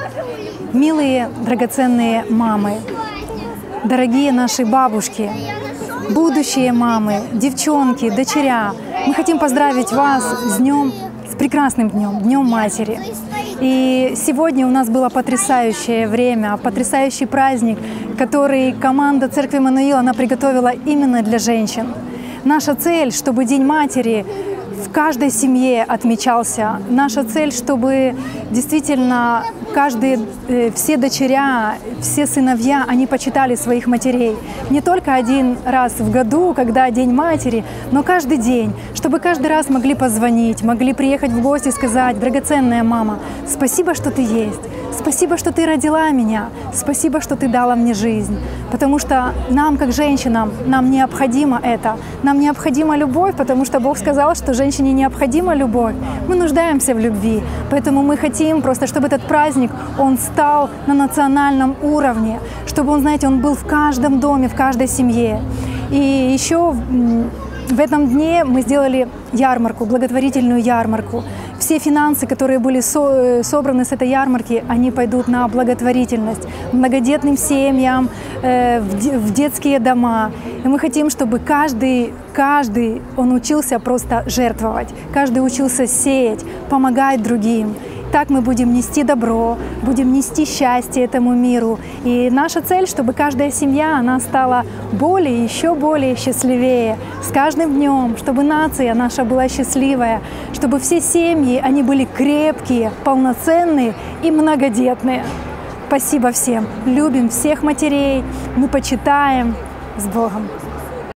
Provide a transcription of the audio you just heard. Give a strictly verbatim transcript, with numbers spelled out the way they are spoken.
Милые, драгоценные мамы, дорогие наши бабушки, будущие мамы, девчонки, дочеря, мы хотим поздравить вас с днем, с прекрасным днем, Днем Матери. И сегодня у нас было потрясающее время, потрясающий праздник, который команда Церкви Эммануил она приготовила именно для женщин. Наша цель, чтобы День Матери в каждой семье отмечался. Наша цель, чтобы действительно каждые, все дочеря, все сыновья, они почитали своих матерей. Не только один раз в году, когда День Матери, но каждый день, чтобы каждый раз могли позвонить, могли приехать в гости и сказать: драгоценная мама, спасибо, что ты есть. Спасибо, что ты родила меня. Спасибо, что ты дала мне жизнь. Потому что нам, как женщинам, нам необходимо это. Нам необходима любовь, потому что Бог сказал, что женщине необходима любовь. Мы нуждаемся в любви. Поэтому мы хотим просто, чтобы этот праздник, он стал на национальном уровне. Чтобы он, знаете, он был в каждом доме, в каждой семье. И еще в этом дне мы сделали ярмарку, благотворительную ярмарку. Все финансы, которые были со собраны с этой ярмарки, они пойдут на благотворительность, многодетным семьям, э, в, де в детские дома. И мы хотим, чтобы каждый, каждый, он учился просто жертвовать, каждый учился сеять, помогать другим. Так мы будем нести добро, будем нести счастье этому миру. И наша цель, чтобы каждая семья, она стала более, еще более счастливее с каждым днем, чтобы нация наша была счастливая, чтобы все семьи, они были крепкие, полноценные и многодетные. Спасибо всем. Любим всех матерей, мы почитаем. С Богом.